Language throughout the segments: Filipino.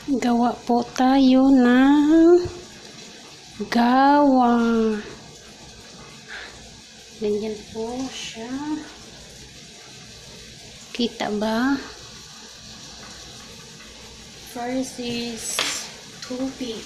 Gawa po tayo ng gawa. Ganyan po siya. Kita ba? First is tubig.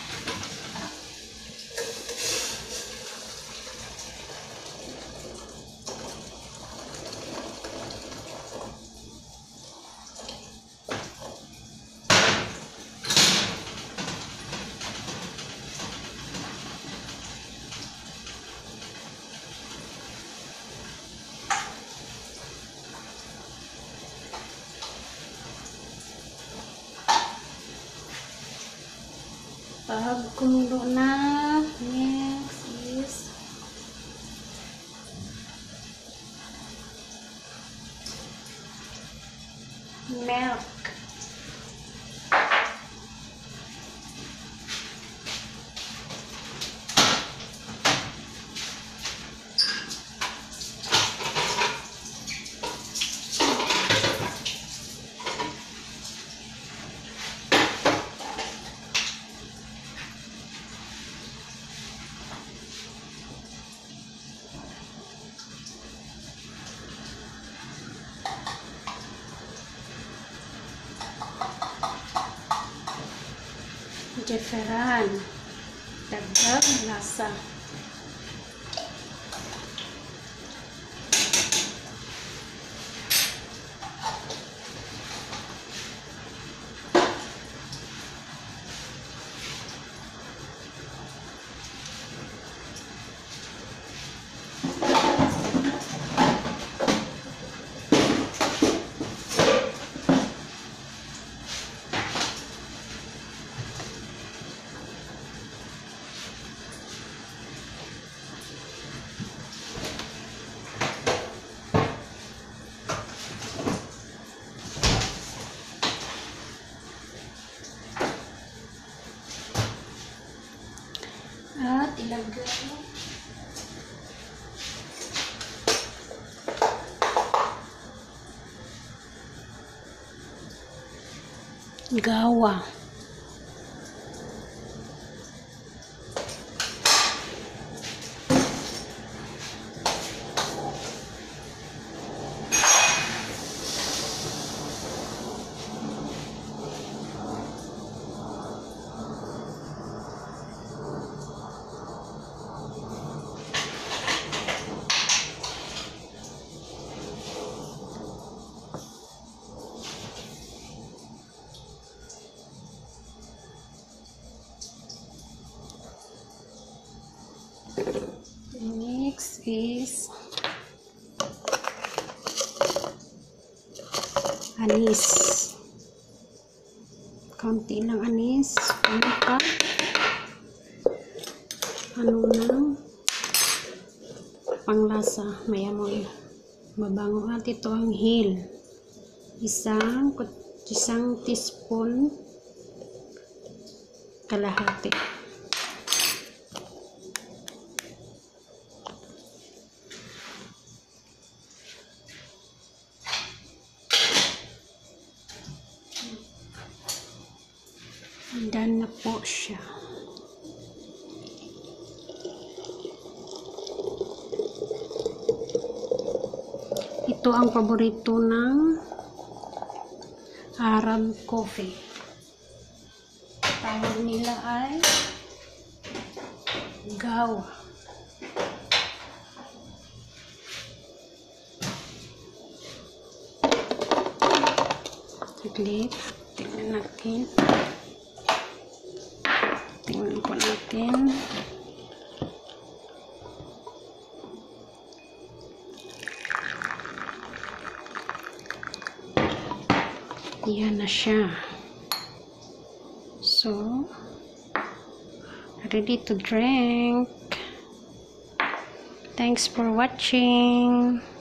Pag kumulo na, next is milk. Different. Dagdag lasa. At ilagay gawa. Next is anis. Kaunti lang anis. Ano nang panglasa. May amoy. Mabango at ito ang hill. Isang teaspoon kalahati. Done na po siya. Ito ang paborito ng Arab coffee. Tawag nila ay gawa. Saglit. Tingnan natin. Tingnan po natin. Yan na siya. So, ready to drink. Thanks for watching.